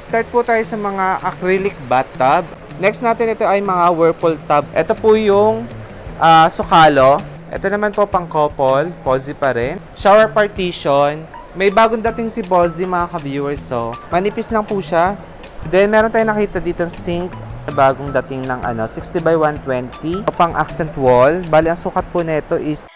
Start po tayo sa mga acrylic bathtub. Next natin ito ay mga whirlpool tub. Ito po yung sukalo. Ito naman po pang couple, Pozi pa rin. Shower partition. May bagong dating si Pozi mga ka-viewers. So, manipis lang po siya. Then, meron tayong nakita dito sink. Bagong dating ng 60 by 120. Pang accent wall. Bali, ang sukat po nito is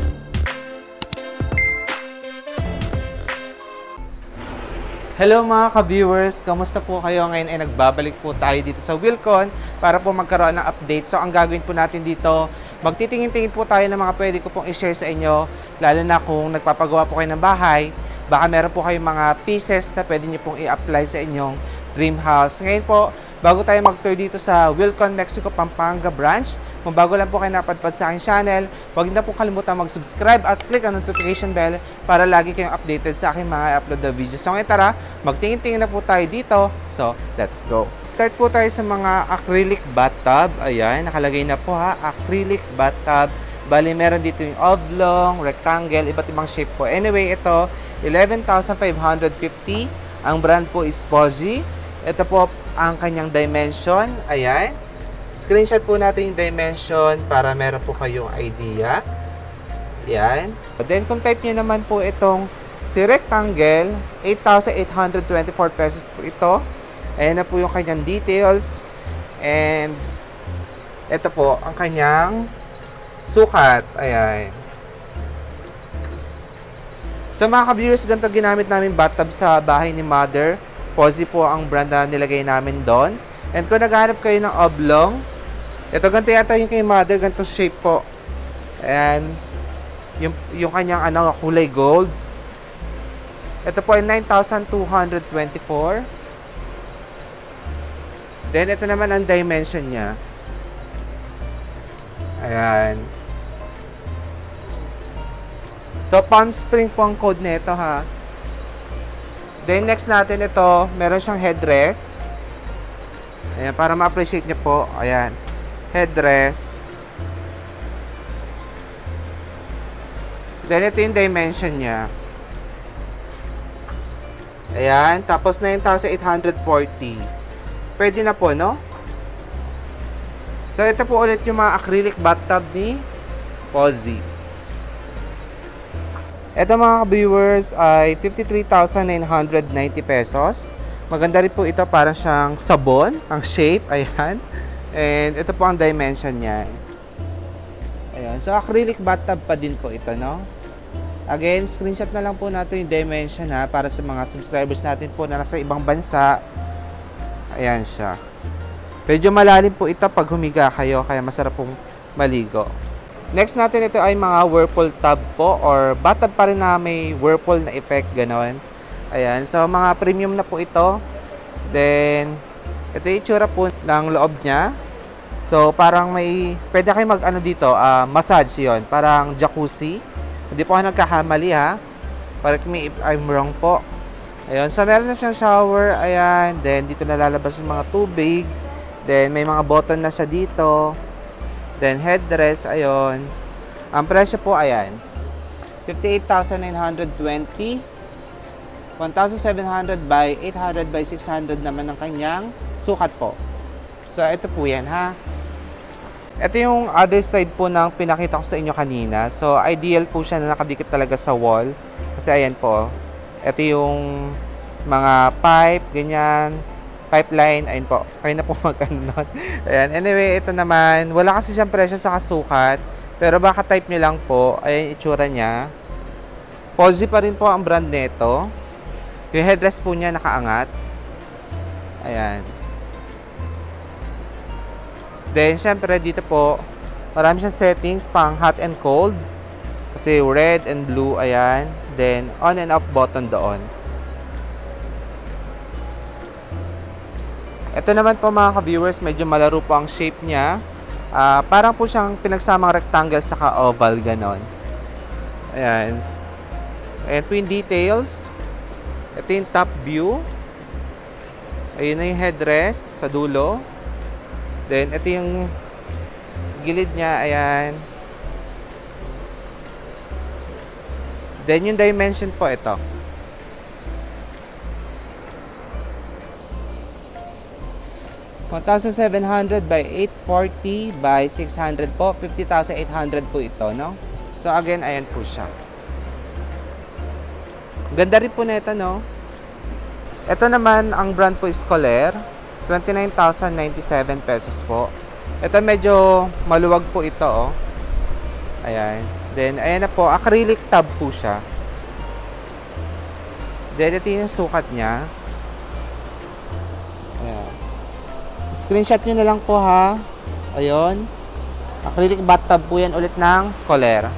hello mga ka-viewers! Kamusta po kayo? Ngayon ay nagbabalik po tayo dito sa Wilcon para po magkaroon ng update. So, ang gagawin po natin dito, magtitingin-tingin po tayo ng mga pwede ko pong i-share sa inyo. Lalo na kung nagpapagawa po kayo ng bahay, baka meron po kayong mga pieces na pwede nyo pong i-apply sa inyong dream house. Ngayon po, bago tayo mag-tour dito sa Wilcon, Mexico, Pampanga branch, kung bago lang po kayo napadpad sa aking channel, huwag na po kalimutan mag-subscribe at click ang notification bell para lagi kayong updated sa aking mga upload na videos. So ngayon tara, magtingin-tingin na po tayo dito. So, let's go. Start po tayo sa mga acrylic bathtub. Ayan, nakalagay na po ha, acrylic bathtub. Bali, meron dito yung oblong, rectangle, iba't ibang shape po. Anyway, ito, 11,550. Ang brand po is Pozi. Ito po ang kanyang dimension. Ayan. Screenshot po natin yung dimension para meron po kayong idea. Ayan. Then, kung type nyo naman po itong si rectangle, 8,824 pesos po ito. Ayan na po yung kanyang details. And, ito po ang kanyang sukat. Ayan. So, mga ka-viewers, ganito ginamit namin bathtub sa bahay ni Mother. Pozi po ang brand na nilagay namin doon. And kung naghahanap kayo ng oblong, ito ganito yata yung kay Mother, ganito shape po. And yung kanyang kulay gold. Ito po ay 9,224. Then ito naman ang dimension niya. Ayan. So Palm Spring po ang code nito ha. Then next natin ito, meron siyang headrest. Ayan, para ma-appreciate niyo po. Ayan. Headrest. Then, ito yung dimension niya. Ayan. Tapos, 9,840. Pwede na po, no? So, ito po ulit yung mga acrylic bathtub ni Pozi. Ito mga viewers ay 53,990 pesos. Maganda rin po ito, parang siyang sabon, ang shape, ayan. And ito po ang dimension niya. Ayan, so acrylic bathtub pa din po ito, no? Again, screenshot na lang po natin yung dimension ha, para sa mga subscribers natin po na nasa ibang bansa. Ayan siya. Medyo malalim po ito pag humiga kayo, kaya masarap pong maligo. Next natin ito ay mga whirlpool tub po, or bathtub pa rin na may whirlpool na effect, gano'n. Ayan, so mga premium na po ito. Then, ito yung itsura po ng loob niya. So, parang may, pwede kayo mag-ano dito, massage yon, parang jacuzzi. Hindi po ako nagkakamali ha. Correct me if I'm wrong po. Ayan, so meron na siyang shower, ayan. Then, dito nalalabas yung mga tubig. Then, may mga button na siya dito. Then, headrest, ayun. Ang presyo po, ayan, 58,920. 1,700 by 800 by 600 naman ang kanyang sukat po. So, ito po yan, ha. Ito yung other side po ng pinakita ko sa inyo kanina. So, ideal po siya na nakadikit talaga sa wall. Kasi, ayan po. Ito yung mga pipe, ganyan. Pipeline, ayun po. Kaya na po mag-ano nun. Ayan. Anyway, ito naman. Wala kasi siyang presyo sa kasukat. Pero baka type nyo lang po. Ayan yung itsura niya. Pozi pa rin po ang brand nito. Yung headrest po niya nakaangat. Ayan. Then, syempre, dito po, marami siyang settings pang hot and cold. Kasi red and blue, ayan. Then, on and off button doon. Ito naman po mga ka-viewers, medyo malaro po ang shape niya. Parang po siyang pinagsamang rectangle saka oval, ganon. Ayan. Ayan po yung details. Ito yung top view. Ayun na yung headrest sa dulo. Then, ito yung gilid niya. Ayan. Then, yung dimension po ito. 1,700 by 840 by 600 po. 50,800 po ito, no? So, again, ayan po siya. Ganda rin po na ito, no? Ito naman, ang brand po is Kohler. 29,097 pesos po. Ito medyo maluwag po ito, oh. Ayan. Then, ayan na po. Acrylic tub po siya. Then, ito yung sukat niya. Ayan. Screenshot nyo na lang po, ha. Ayun. Acrylic bathtub po yan ulit ng Kohler.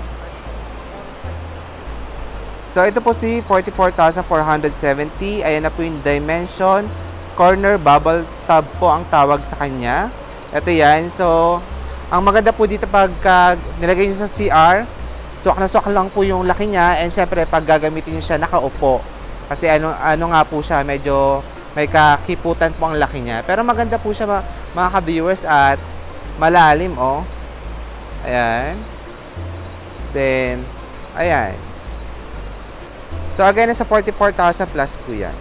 So, ito po si 44,470. Ayan na po yung dimension. Corner bubble tub po ang tawag sa kanya. Ito yan. So, ang maganda po dito pagka nilagay nyo sa CR, swak na swak lang po yung laki niya. And syempre, pag gagamitin nyo siya, nakaupo. Kasi ano nga po siya, medyo may kakiputan po ang laki niya. Pero maganda po siya mga ka-viewers at malalim, oh. Ayan. Then, ayan. So, again, nasa 44,000 plus po yan.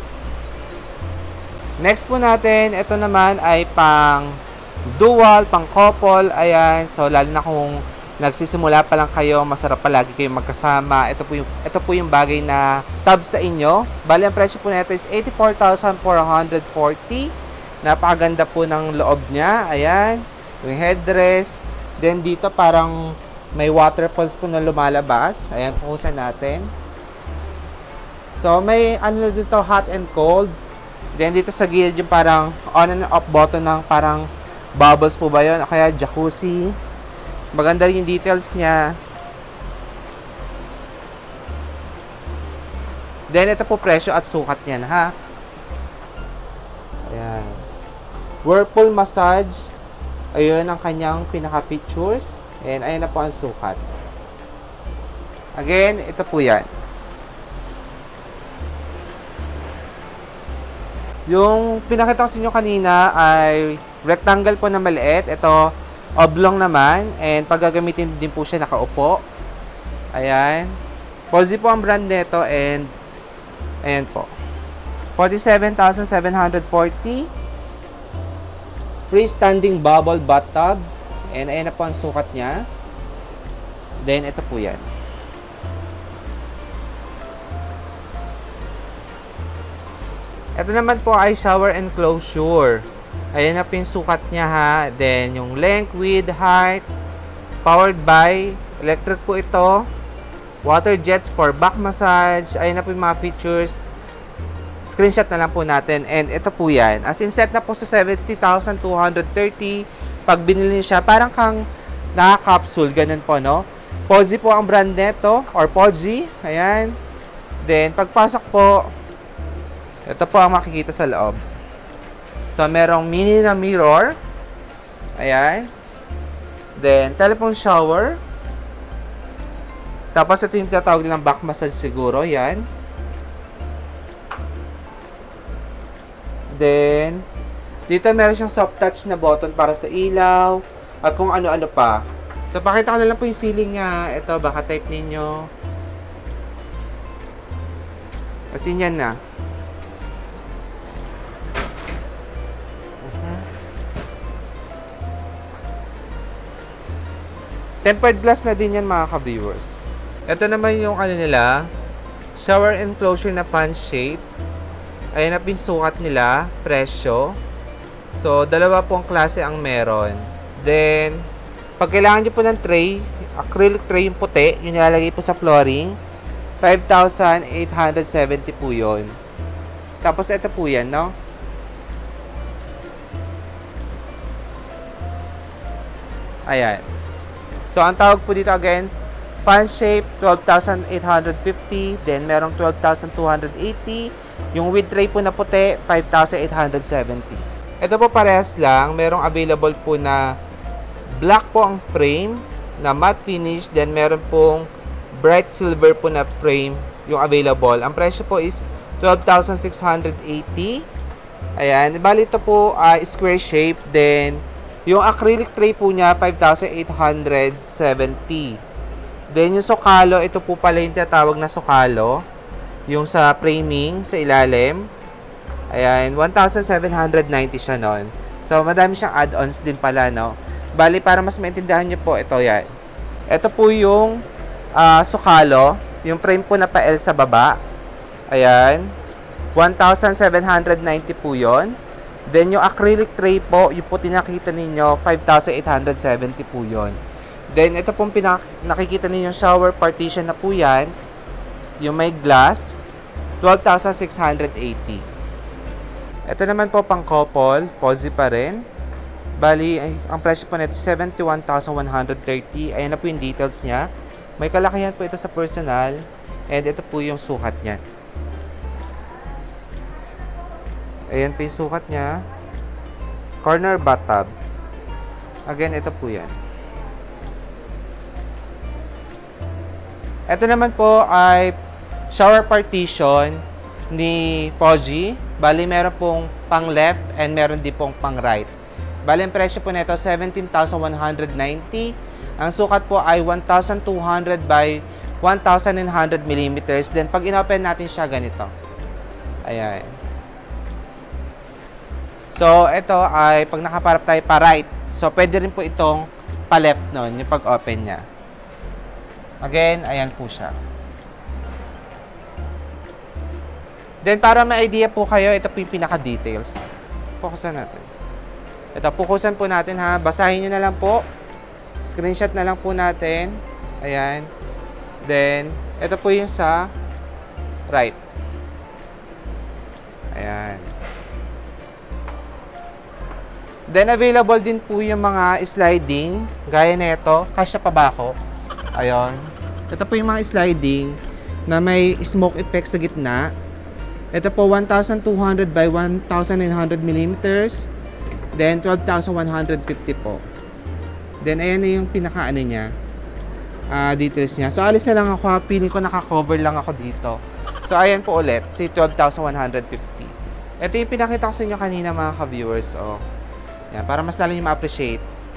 Next po natin, ito naman ay pang dual, pang couple. Ayan. So, lalo na kung nagsisimula pa lang kayo, masarap palagi kayong magkasama. Ito po yung bagay na tub sa inyo. Bali, ang presyo po nito is 84,440. Napakaganda po ng loob niya. Ayan. Yung headrest. Then, dito parang may waterfalls po na lumalabas. Ayan, puhusan natin. So, may ano dito, hot and cold. Then, dito sa gilid yung parang on and off button ng parang bubbles po ba yun? O kaya jacuzzi. Maganda rin yung details niya. Then, ito po presyo at sukat niyan, ha? Ayan. Whirlpool massage. Ayun ang kanyang pinaka-features. And ayan na po ang sukat. Again, ito po yan. Yung pinakita ko sa inyo kanina ay rectangle po na maliit. Ito, oblong naman. And pag gagamitin din po siya, nakaupo. Ayan. Cozy po ang brand nito. And, ayan po. 47,740. Freestanding bubble bathtub. And ayan na po ang sukat niya. Then, ito po yan. Ito naman po ay shower enclosure. Ayan na po yung sukat niya, ha. Then, yung length, width, height. Powered by electric po ito. Water jets for back massage. Ayan na po yung mga features. Screenshot na lang po natin. And ito po yan. As in, set na po sa 70,230. Pag binili siya, parang kang naka-capsule. Ganun po, no? Pozy po ang brand nito. Or Pozy. Ayan. Then, pagpasok po, ito po ang makikita sa loob. So, merong mini na mirror. Ayan. Then, telephone shower. Tapos, ito yung tinatawag nilang back massage siguro. Yan. Then, dito meron siyang soft touch na button para sa ilaw. At kung ano-ano pa. So, pakita ko na lang po yung ceiling niya. Ito, baka type ninyo. Kasi yan na. Tempered glass na din yan mga ka-viewers. Ito naman yung ano nila, shower enclosure na fan shape. Ayan na pinsukat nila, presyo. So, dalawa pong klase ang meron. Then, pag kailangan nyo po ng tray, acrylic tray yung puti, yung nilalagay po sa flooring, 5,870 po yun. Tapos, ito po yan, no? Ayan. So, ang tawag po dito again, fan shape, 12,850. Then, merong 12,280. Yung width tray po na puti, 5,870. Ito po parehas lang. Merong available po na black po ang frame na matte finish. Then, meron pong bright silver po na frame yung available. Ang presyo po is 12,680. Ayan. Bali ito po square shape. Then, yung acrylic tray po niya, 5,870. Then, yung sukalo, ito po pala yung tinatawag na sukalo. Yung sa framing, sa ilalim. Ayan, 1,790 siya nun. So, madami siyang add-ons din pala, no? Bali, para mas maintindihan nyo po, ito yan. Ito po yung sukalo, yung frame po na pa-L sa baba. Ayan, 1,790 po yun. Then, yung acrylic tray po, yung po tinakita ninyo, 5,870 po yun. Then, ito pong nakikita ninyo shower partition na po yan. Yung may glass, 12,680. Ito naman po pang couple, Pozi pa rin. Bali, ang presyo po nito 71,130. Ayan na po yung details niya. May kalakihan po ito sa personal. And ito po yung sukat niya. Ayan po yung sukat niya. Corner bathtub. Again, ito po yan. Ito naman po ay shower partition ni Pozi. Bali, meron pong pang left and meron din pong pang right. Bali, ang presyo po nito 17,190. Ang sukat po ay 1,200 by 1,900 mm. Then, pag inopen natin siya, ganito. Ayan. So, ito ay pag nakaparap tayo pa right. So, pwede rin po itong pa left nun, yung pag-open niya. Again, ayan po siya. Then, para may idea po kayo, ito po yung pinaka-details. Focusan natin. Ito, focusan po natin ha. Basahin nyo na lang po. Screenshot na lang po natin. Ayan. Then, ito po yung sa right. Ayan. Then, available din po yung mga sliding. Gaya na ito. Kasya pa ba ako? Ayan. Ito po yung mga sliding na may smoke effect sa gitna. Ito po, 1,200 by 1,900 mm. Then, 12,150 po. Then, ayan na yung pinaka-ano niya. Details niya. So, alis na lang ako. Piling ko naka-cover lang ako dito. So, ayan po ulit. Si 12,150. Ito yung pinakita ko sa inyo kanina mga ka-viewers. So, yan, para mas lalo nyo ma-appreciate.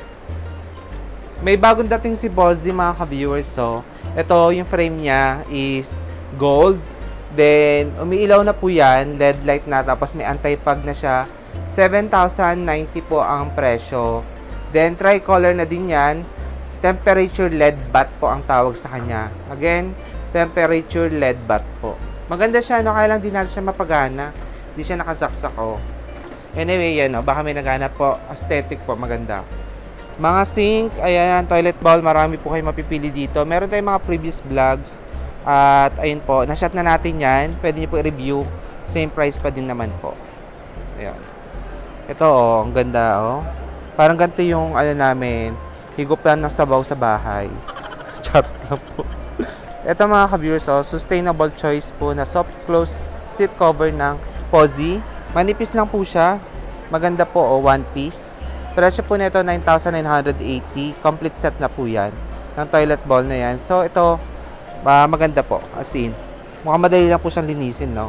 May bagong dating si Pozi mga ka-viewers. So, ito yung frame niya is gold. Then, umiilaw na po yan, LED light na, tapos may anti-fog na siya. 7,090 po ang presyo. Then, tricolor na din yan. Temperature LED bat po ang tawag sa kanya. Again, temperature LED bat po. Maganda siya, no? Kaya lang din natin siya mapagana. Hindi siya nakasaksak, oh. Anyway, yan, no? Baka may naghanap po. Aesthetic po, maganda. Mga sink, ayan, toilet bowl, marami po kayo mapipili dito. Meron tayong mga previous vlogs. At ayun po, na-shot na natin yan. Pwede nyo po i-review. Same price pa din naman po. Ayan. Ito, oh, ang ganda, oh. Parang ganito yung, ano namin, higupan ng sabaw sa bahay. Charot lang po. Ito mga ka-viewers, oh, sustainable choice po na soft close seat cover ng Pozi. Manipis lang po siya. Maganda po, oh, one piece. Presyo po nito, 9,980. Complete set na po yan. Ng toilet bowl na yan. So, ito, maganda po, as in. Mukhang madali lang po siyang linisin, no?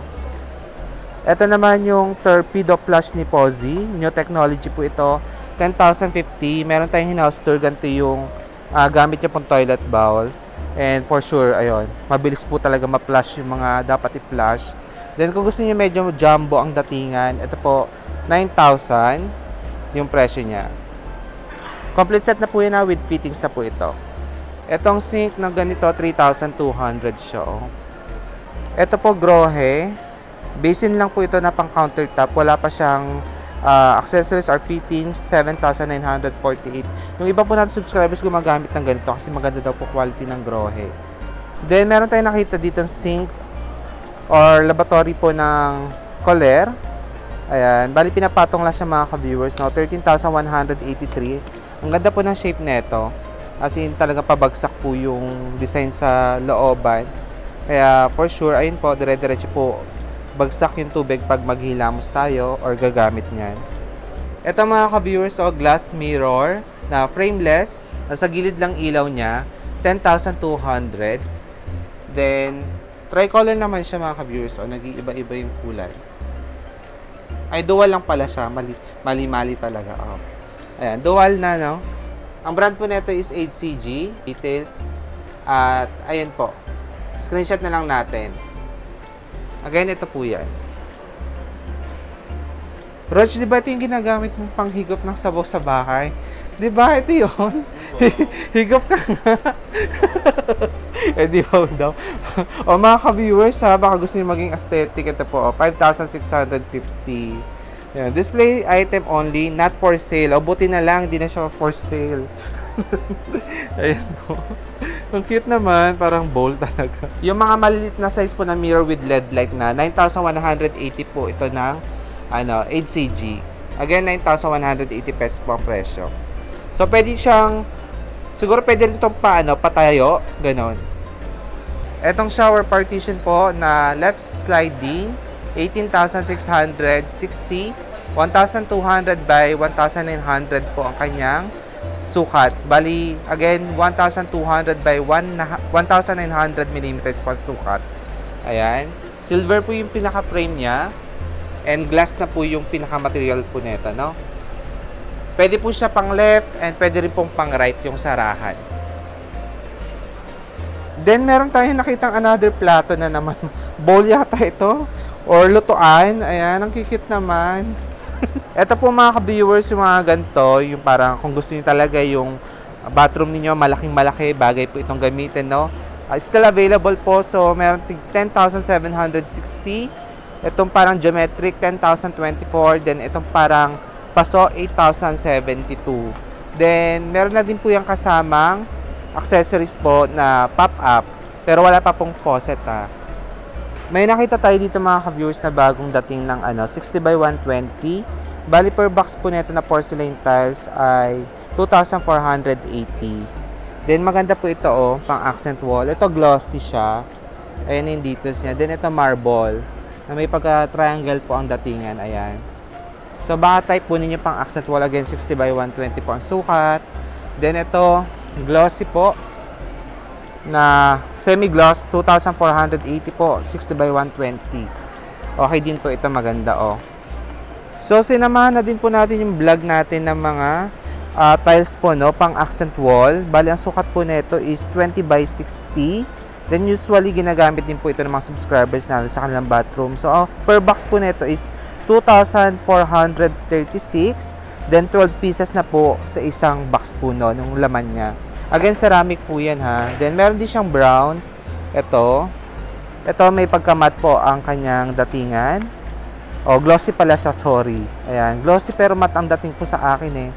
Ito naman yung Torpedo Plush ni Pozi. New technology po ito. 10,050. Meron tayong in-house tour. Ganito yung gamit niya pong toilet bowl. And for sure, ayun, mabilis po talaga ma-flush yung mga dapat i-flush. Then kung gusto niyo medyo jumbo ang datingan, ito po, 9,000 yung presyo niya. Complete set na po yun with fittings na po ito. Etong sink ng ganito, 3,200 siya. Oh. Ito po, Grohe. Basin lang po ito na pang countertop. Wala pa siyang accessories or fittings, 7,948. Yung iba po natin subscribers gumagamit ng ganito kasi maganda daw po quality ng Grohe. Then, meron tayong nakita dito sink or laboratory po ng Kohler. Ayan. Bali, pinapatong lang siya mga ka-viewers. No? 13,183. Ang ganda po ng shape nito. As in, talaga pabagsak po yung design sa looban. Kaya, for sure, ayun po, dire-diretso po, bagsak yung tubig pag maghilamos tayo or gagamit niyan. Ito mga ka-viewers, oh, glass mirror na frameless. Nasa gilid lang ilaw niya. 10,200. Then, tricolor naman siya mga ka-viewers. Oh, nag-iiba-iba yung kulay. Ay, dual lang pala siya. Mali-mali talaga. Oh. Ayan, dual na, no? Ang brand po nito is HCG. Details. At, ayun po. Screenshot na lang natin. Again, ito po yan. Rog, di ba ito yung ginagamit mong panghigop ng sabaw sa bahay? Di ba? Ito yun. Higop ka nga. Di ba daw? O mga ka-viewers ha, baka gusto niyo maging aesthetic. Ito po, 5,650. Yan. Display item only, not for sale. O buti na lang, di na siya for sale. Ayan po. Ang cute naman, parang bowl talaga. Yung mga maliit na size po na mirror with LED light na, 9,180 po ito ng 8cg. Again, 9,180 pesos po ang presyo. So, pwede siyang, siguro pwede rin itong patayo, ganon. Etong shower partition po na left sliding, 18,660, 1,200 by 1,900 po ang kanyang sukat. Bali, again, 1,200 by 1,900 mm po ang sukat. Ayan. Silver po yung pinaka-frame niya. And glass na po yung pinaka-material po nito, no? Pwede po siya pang left and pwede rin pong pang right yung sarahan. Then, meron tayong nakitang another plato na naman. Bowl yata ito. Or lutuan. Ayan, ang kikit naman. Ito po mga ka-viewers, yung mga ganito, yung parang kung gusto niyo talaga yung bathroom niyo malaking-malaki, bagay po itong gamitin, no? Still available po. So, meron 10,760. Itong parang geometric, 10,024. Then, itong parang paso, 8,072. Then, meron na din po yung kasamang accessories po na pop-up. Pero wala pa pong faucet, ha. May nakita tayo dito mga ka-viewers na bagong dating ng 60 by 120. Bali per box po nito na porcelain tiles ay 2,480. Then maganda po ito pang accent wall. Ito glossy siya. Ayan yung details niya. Then ito marble na may pagka-triangle po ang datingan. Ayan. So baka type po ninyo pang accent wall. Again 60 by 120 po ang sukat. Then ito glossy po na semi-gloss, 2,480 po, 60 by 120. Okay din po ito, maganda So, sinamahan na din po natin yung vlog natin ng mga tiles po, no, pang accent wall. Bali, ang sukat po nito is 20 by 60. Then, usually, ginagamit din po ito ng mga subscribers natin sa kanilang bathroom. So, per box po nito is 2,436. Then, 12 pieces na po sa isang box po, no, nung laman niya. Again, ceramic po yan, ha. Then, meron din siyang brown. Ito, may pagka-matte po ang kanyang datingan. Glossy pala siya, sorry. Ayan, glossy pero matte ang dating po sa akin,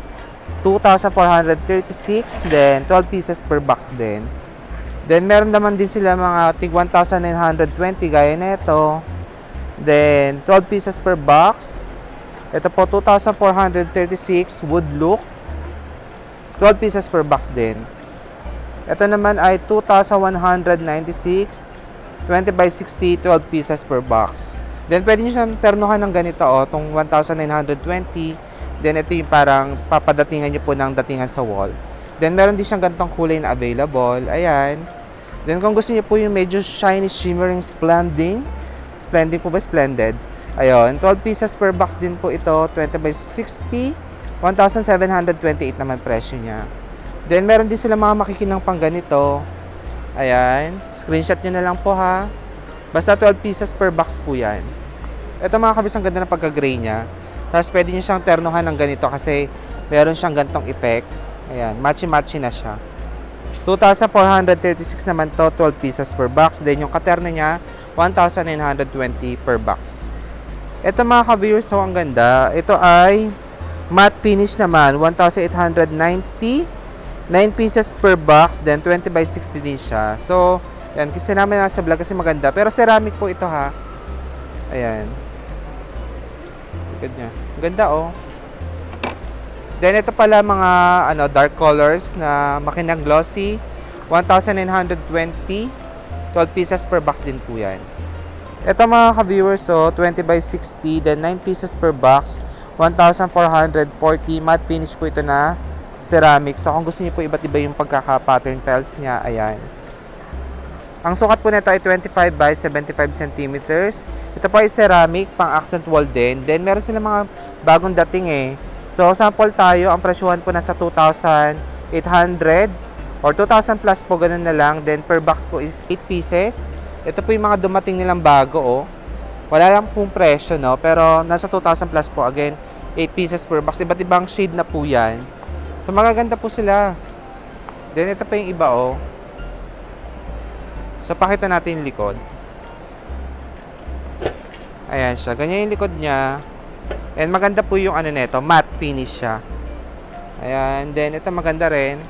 2,436. Then, 12 pieces per box din. Then, meron naman din sila mga tig 1,920 gaya nito. Then, 12 pieces per box. Ito po, 2,436 wood look. 12 pieces per box din. Ito naman ay 2,196, 20 by 60, 12 pieces per box. Then, pwede nyo siyang ternuhan ng ganito, itong 1,920. Then, ito yung parang papadatingan nyo po ng datingan sa wall. Then, meron din siyang ganitong kulay na available. Ayan. Then, kung gusto nyo po yung medyo shiny, shimmering, splendid po ba? Splendid. Ayun. 12 pieces per box din po ito. 20 by 60. 1,728 naman presyo niya. Then, meron din sila mga makikinang pang ganito. Ayan. Screenshot nyo na lang po, ha. Basta 12 pieces per box po yan. Ito mga kabis, ang ganda ng pagka-gray niya. Tapos, pwede nyo siyang ternuhan ng ganito kasi meron siyang ganitong effect. Ayan. Matchy-matchy na siya. 2,436 naman to, 12 pieces per box. Then, yung katerno niya, 1,920 per box. Ito mga ka-viewers, so ang ganda. Ito ay matte finish naman, 1,890. 9 pieces per box, then 20 by 60 din siya. So, yan, kasi namin nasa vlog kasi maganda. Pero ceramic po ito, ha. Ayan. Good niya. Ganda, Then, ito pala mga dark colors na makinang glossy. 1,920. 12 pieces per box din po yan. Ito mga ka-viewers, 20 by 60, then 9 pieces per box. 1,440. Matte finish po ito na ceramic. So, kung gusto niyo po iba't iba yung pagkaka-pattern tiles niya, ayan. Ang sukat po nito ay 25 by 75 centimeters. Ito po ay ceramic, pang accent wall din. Then, meron sila mga bagong dating, So, sample tayo. Ang presyuhan po nasa 2,800 or 2,000 plus po, ganun na lang. Then, per box po is 8 pieces. Ito po yung mga dumating nilang bago, Wala lang pong presyo, no? Pero nasa 2,000 plus po. Again, 8 pieces per box. Iba't ibang shade na po yan. So, magaganda po sila. Then, ito pa yung iba, oh. So, pakita natin yung likod. Ayan siya. Ganyan yung likod niya. And maganda po yung ano nito, matte finish siya. Ayan. Then, ito maganda rin.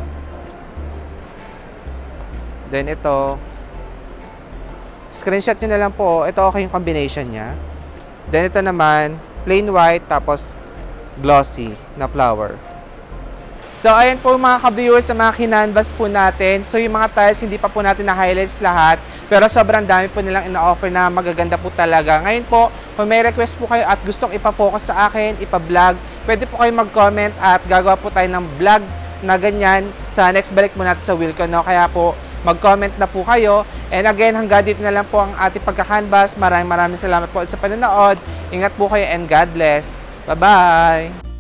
Then, ito. Screenshot nyo na lang po. Ito okay yung combination niya. Then, ito naman, plain white, tapos glossy na flower. So, ayan po mga ka-viewers sa mga kinanvas po natin. So, yung mga tiles, hindi pa po natin na-highlights lahat. Pero sobrang dami po nilang ina-offer na magaganda po talaga. Ngayon po, kung may request po kayo at gustong ipa-focus sa akin, ipa-vlog, pwede po kayo mag-comment at gagawa po tayo ng vlog na ganyan sa next balik mo natin sa Wilcon, no? Kaya po, mag-comment na po kayo. And again, hanggang dito na lang po ang ating pagka-canvas. Maraming salamat po sa panonood. Ingat po kayo and God bless. Bye-bye!